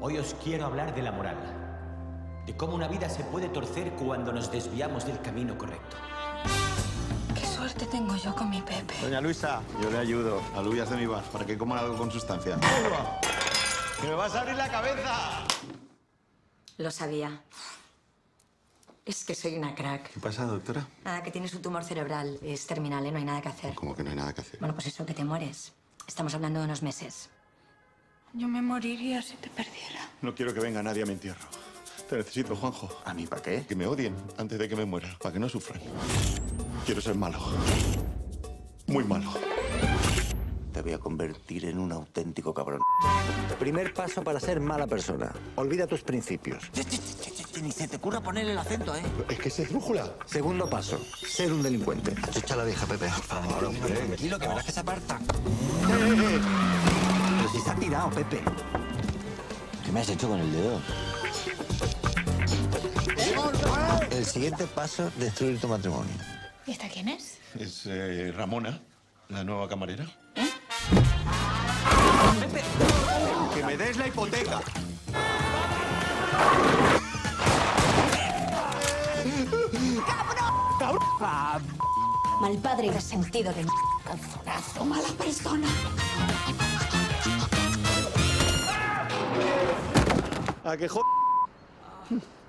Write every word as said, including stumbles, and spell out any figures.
Hoy os quiero hablar de la moral. De cómo una vida se puede torcer cuando nos desviamos del camino correcto. Qué suerte tengo yo con mi Pepe. Doña Luisa, yo le ayudo. Alubias de mi bar para que coman algo con sustancia. ¡Que me vas a abrir la cabeza! Lo sabía. Es que soy una crack. ¿Qué pasa, doctora? Nada, que tienes un tumor cerebral. Es terminal, ¿eh? No hay nada que hacer. ¿Cómo que no hay nada que hacer? Bueno, pues eso, que te mueres. Estamos hablando de unos meses. Yo me moriría si te perdiera. No quiero que venga nadie a mi entierro. Te necesito, Juanjo. ¿A mí para qué? Que me odien antes de que me muera, para que no sufran. Quiero ser malo. Muy malo. Te voy a convertir en un auténtico cabrón. Primer paso para ser mala persona. Olvida tus principios. Ni se te ocurra poner el acento, ¿eh? Es que es brújula. Segundo paso, ser un delincuente. Achucha a la vieja, Pepe. Por favor, hombre. Tranquilo, que verás que se aparta. Pero si se ha tirado, Pepe. ¿Qué me has hecho con el dedo? El siguiente paso, destruir tu matrimonio. ¿Y esta quién es? Es eh, Ramona, la nueva camarera. ¿Eh? ¡Pepe! ¡Que me des la hipoteca! Mal padre y resentido de calzonazo, mala persona. ¿A qué jo...